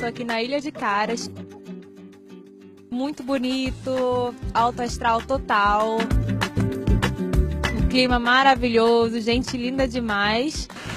tô aqui na Ilha de Caras. Muito bonito, alto astral total. Um clima maravilhoso, gente linda demais.